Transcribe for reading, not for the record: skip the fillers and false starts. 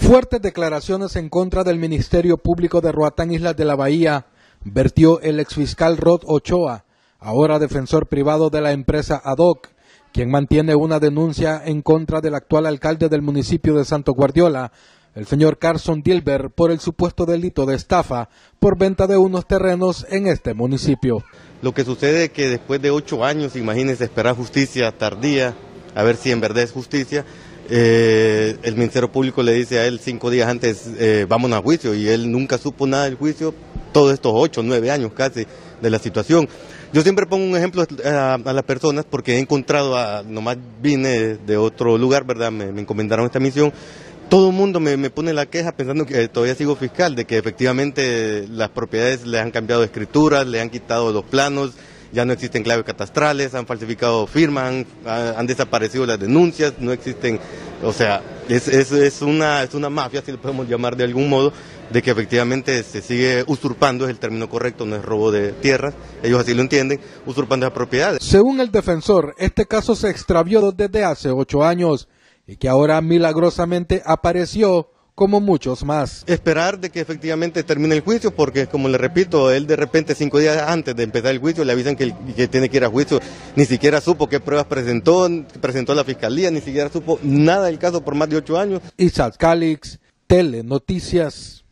Fuertes declaraciones en contra del Ministerio Público de Roatán, Islas de la Bahía, vertió el exfiscal Rod Ochoa, ahora defensor privado de la empresa ADOC, quien mantiene una denuncia en contra del actual alcalde del municipio de Santo Guardiola, el señor Carson Dilber, por el supuesto delito de estafa por venta de unos terrenos en este municipio. Lo que sucede es que después de 8 años, imagínense, esperar justicia tardía, a ver si en verdad es justicia. El Ministerio Público le dice a él 5 días antes, vámonos a juicio, y él nunca supo nada del juicio, todos estos 8, 9 años casi de la situación. Yo siempre pongo un ejemplo a las personas porque he encontrado, nomás vine de otro lugar, ¿verdad? Me encomendaron esta misión. Todo el mundo me pone la queja pensando que todavía sigo fiscal, de que efectivamente las propiedades le han cambiado de escrituras, le han quitado los planos, ya no existen claves catastrales, han falsificado firmas, han desaparecido las denuncias, no existen, o sea, es una mafia, si lo podemos llamar de algún modo, de que efectivamente se sigue usurpando, es el término correcto, no es robo de tierras, ellos así lo entienden, usurpando las propiedades. Según el defensor, este caso se extravió desde hace 8 años y que ahora milagrosamente apareció como muchos más. Esperar de que efectivamente termine el juicio, porque como le repito, él de repente 5 días antes de empezar el juicio le avisan que tiene que ir a juicio, ni siquiera supo qué pruebas presentó a la fiscalía, ni siquiera supo nada del caso por más de 8 años. Isaac Calix, Telenoticias.